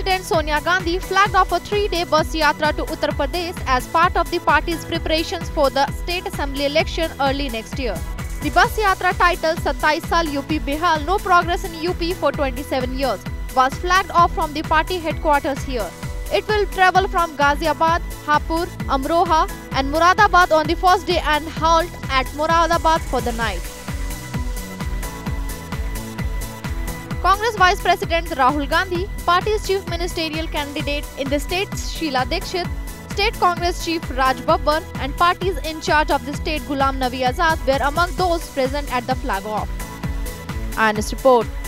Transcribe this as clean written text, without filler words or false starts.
President Sonia Gandhi flagged off a 3-day bus yatra to Uttar Pradesh as part of the party's preparations for the state assembly election early next year. The bus yatra, titled 27 Saal UP Behal, No Progress in UP for 27 years, was flagged off from the party headquarters here. It will travel from Ghaziabad, Hapur, Amroha and Muradabad on the first day and halt at Muradabad for the night. Congress Vice President Rahul Gandhi, party's chief ministerial candidate in the state Sheila Dikshit, State Congress Chief Raj Babbar and parties in charge of the state Ghulam Nabi Azad were among those present at the flag-off. IANS report.